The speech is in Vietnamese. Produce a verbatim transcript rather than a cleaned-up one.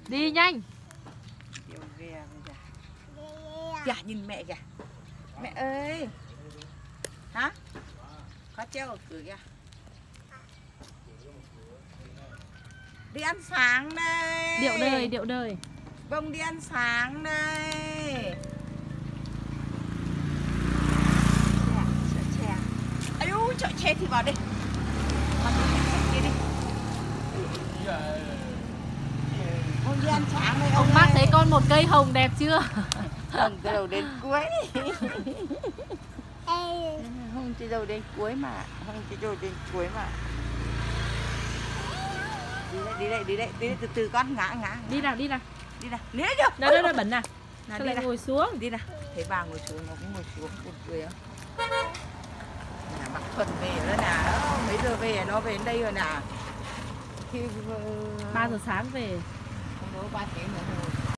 Đi nhanh. Điều về bây giờ. Kìa nhìn mẹ kìa. Mẹ ơi. Hả? Có treo ở cửa kìa. Đi ăn sáng đây. Điệu đời, điệu đời. Vâng đi ăn sáng đây. Chè, chè. Ây u, chợ chè thì vào đây. Vào đi, đi. Vâng đi ăn sáng đây ông. Ông bác thấy con một cây hồng đẹp chưa? Hồng từ đầu đến cuối. Hồng từ đầu đến cuối mà. Hồng từ đầu đến cuối mà. Đi đây, đi đây, đi đây, đi đây, từ từ con, ngã, ngã. Đi nào, đi nào. Đi nào, đi nào. Đó, đó, đó, bẩn à. Nào, Sao đi lại nào. ngồi xuống? Đi nào, thấy bà ngồi xuống, nó cũng ngồi xuống, buồn cười không? Nhà bác Thuần về nữa nè, mấy giờ về, nó về đến đây rồi nè. Khi... ba giờ sáng về. Không có ba tiếng nữa thôi.